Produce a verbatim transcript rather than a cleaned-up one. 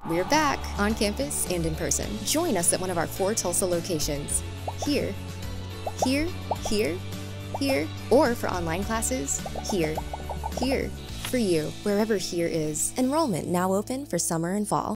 We're back on campus and in person. Join us at one of our four Tulsa locations. Here, here, here, here, or for online classes, here, here, for you, wherever here is. Enrollment now open for summer and fall.